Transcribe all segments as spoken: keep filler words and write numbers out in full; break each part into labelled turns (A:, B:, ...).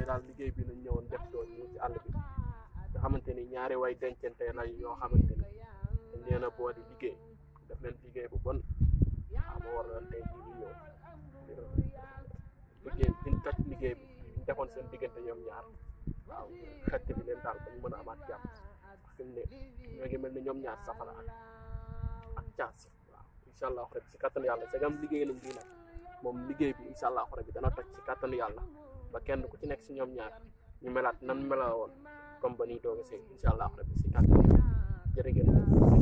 A: daal liggéey bi lañ ñëwoon def doon ñu ci àll bi nga xamante ni ñaari way dencante la yoo xamante ni dañ leen a boole liggéey def leen liggéey bu bon waaw moo waral tey jii ñu ñëw liggéey biñ toj liggéey bi ñu defoon seen diggante ñoom ñaar waaw xett bi leen daal dañu mën a amaat jàmm fi mu ne ñoo ngi mel ni ñoom ñaar safara ak ak caas waaw incha allah rabbi si kàttanu yàlla segam liggéey nañ bii nag moom liggéey bi incha allah rabbi dana toj si kàttanu yàlla ba kenn ku ci nekk si ñoom ñaar ñu melaat nan mela woon comme ba nii doog a sëy incha allah rabbi si kàttanu yàlla jërë ngeen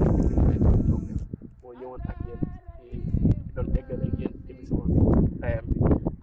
A: moo ñëwoon ak yéen ci doon eggale ak yéen émission tayam bi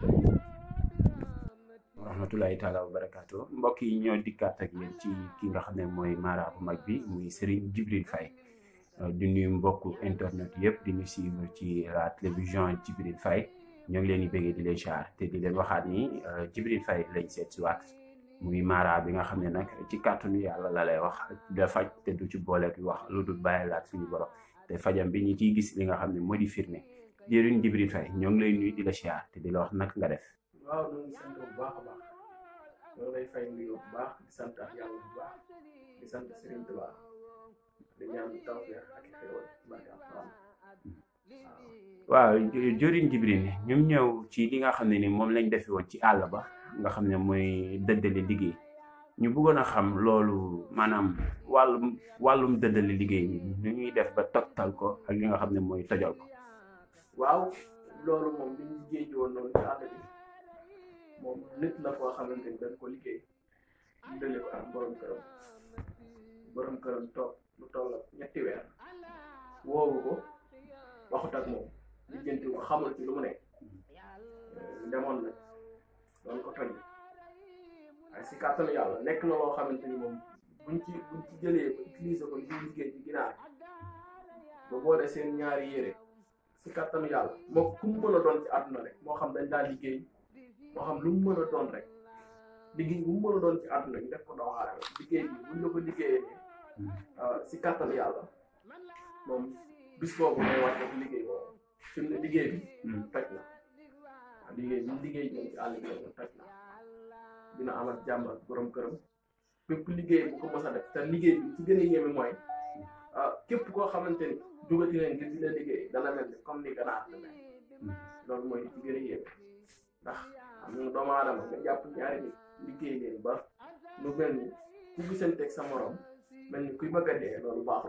B: rahmatullahi taala wa barakaatu mbokk yi ñoo dikkaat ak yéen ci ki nga xam ne mooy mara bu mag bi muy Serigne Djibril Faye di nuyu mbokku internet yëpp di ñu suivre ci la télévision Djibril Faye ñoo ngi leen di bëggee di leen jaar te di leen waxaat ni Djibril Faye lañ seet si waat muy mara bi nga xam ne nag ci kàttanu yàlla la lay wax da faj te du ci boole ki wax lu dul bàyyi laat suñu borom te fajam bi ñu ciy gis li nga xam ne moo di firnde jëriñ Djibril Faye ñoo ngi lay nuyu di la ziar te di la wax nag nga def.
A: waaw ñoo ngi sant bu baax a baax ñoo lay fay nuyu bu baax di sant ak yàlla bu baax di sant Serigne Touba di ñaan tawfeex ak xéewal barke Alxuraan
B: waaw jëriñ Djibril ñu ñëw ci li nga xam ne ni moom lañ defe woon ci àll ba nga xam ne mooy dëddale liggéey ñu bëggoon a xam loolu maanaam wàllum wàllum dëddale liggéey bi ñu ñuy def ba togtal ko ak li nga xam ne mooy tojal ko.
A: waaw loolu moom li ñu géej woon noonu ci àll bi moom nit la koo xamante ni dañ ko liggéey ñu dële ko ak borom këram borom këram toog lu toll ak ñetti weer woowu ko waxut ak moom lijjanti ko xamul ci lu mu nekk demoon nag doon ko toj waaye si kàttanu yàlla nekk na loo xamante ni moom buñ ci buñ ci jëlee ba utiliser ko li liggéey ci ginaar ba boole seen ñaari yére si kàttanu yàlla moo ku mu mën a doon ci àdduna rek moo xam dañ daal liggéey moo xam lu mu mën a doon rek liggéey bu mu mën a doon ci àdduna ñu def ko doo xaare liggéey bi buñ la ko liggéeyee nii si kàttanu yàlla moom bis boobu mooy wàcce ci liggéey boobu fi mu ne liggéey bi toj na liggéey bi liggéey ñoom ci àll bi la toj na dina amat jàmm ak borom këram bépp liggéey bu ko mos a def te liggéey bi ci gën a yéeme mooy képp koo xamante ni dugati leen ngir di la liggéey dana mel ni comme ni ganaar la mel loolu mooy ci gën a yéeme ndax am na doomu aadama nga jàpp ñaari nit liggéey leen ba lu mel ni ku gisanteeg sa morom mel ni kuy bëgg a dee loolu baaxul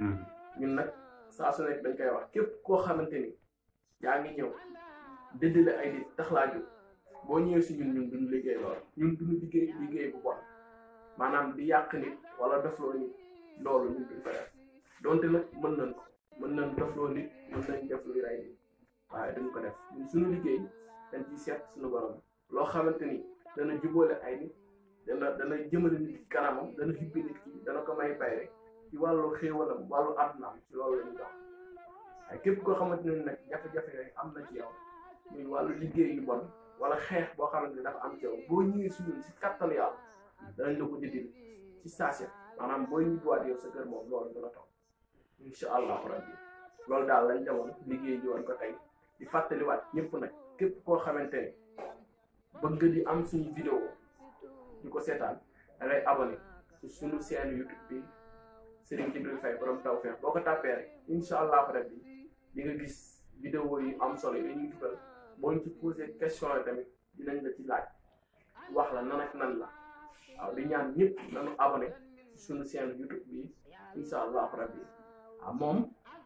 A: ñun nag saa su nekk dañ koy wax képp koo xamante ni yaa ngi ñëw dëddale ay nit tax laa jóg boo ñëwee si ñun ñun duñu liggéey loolu ñun duñu liggéey liggéey bu bon maanaam di yàq nit wala defloo nit loolu ñun duñ ko def donte nag mën nañ ko mën nañ defloo nit mën nañ def luy rey nit waaye duñ ko def ñun suñu liggéey dañ ciy seet suñu borom loo xamante ni dana jubóole ay nit dana dana jëmale nit ki kanamam dana xibbi nit ki dana ko may bay rek ci wàllu xéewalam wàllu àddunaam ci loolu la ñu dox waaye képp koo xamante ne nag jafe-jafe yooyu am na ci yow muy wàllu liggéey yu bon wala xeex boo xamante ne dafa am ci yow boo ñëwee si ñun si kattanu yàlla danañ la ko dindil ci station maanaam boo ñibbiwaat yow sa kër moom loolu dana toog incha allahu rabbi loolu daal lañ demoon liggéey ji woon ko tey di fàttaliwaat ñëpp nag képp koo xamante ne bëgg nga di am suñu vidéo di ko seetaan da ngay abonné ci suñu chaîne YouTube bi Serigne Djibril Faye borom tawfeex boo ko tàppee rek incha allahu rabbi di nga gis vidéo yu am solo yi ñuy dugal boo ñu ci posé question yi tamit dinañ la ci laaj wax la nan ak nan la waaw di ñaan ñëpp nañu abonné ci suñu chaîne YouTube bi incha allahu rabbi waaw moom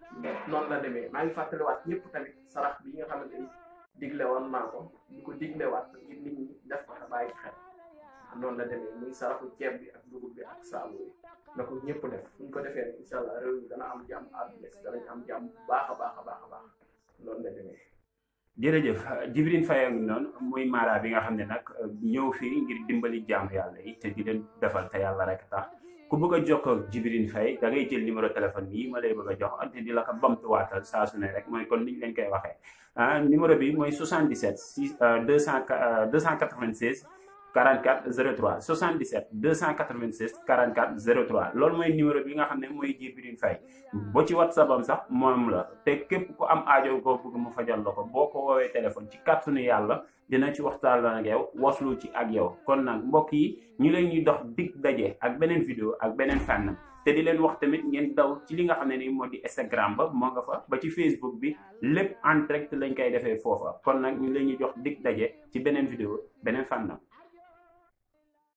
A: noonu la demee maa ngi fàttaliwaat ñëpp tamit sarax bi nga xamante ni digle woon naa ko di ko diglewaat ngir nit ñi def ko te bàyyi xel noonu la demee muy saraxu ceeb bi ak dugub bi ak saabu yi na ko ñëpp def buñ ko defee incha allah réew mi dana am jàmm àdduna si danañ am jàmm bu baax a baax a baax a baax noonu la demee.
B: jërëjëf Djibril Faye ak noonu muy mara bi nga xam ne nag ñëw fii ngir dimbali jàmm yàlla yi te di leen defal te yàlla rek tax ku bëgg a jokkoo ak Djibril Faye da ngay jël numéro téléphone bii ma lay bëgg a jox te di la ko bamtuwaatal saa su ne rek mooy kon niñ leen koy waxee ah numéro bi mooy soixante-dix-sept six deux cent quatre-vingt-seize quarante-quatre zéro trois soixante-dix-sept deux cent quatre-vingt-seize quarante-quatre zéro trois loolu mooy numéro bi nga xam ne mooy Djibril Faye boo ci WhatsApp am sax moom la te képp ku am aajo koo bëgg mu fajal la ko boo ko woowee téléphone ci kàttanu yàlla dina ci waxtaan ak yow waslu ci ak yow. kon nag mbokk yi ñu leen ñuy dox dig daje ak beneen vidéo ak beneen fànn te di leen wax tamit ngeen daw ci li nga xam ne ni moo di Instagram ba moo nga fa ba ci Facebook bi lépp en direct lañ koy defee foofa kon nag ñu leen ñuy jox dig daje ci beneen vidéo beneen fànn.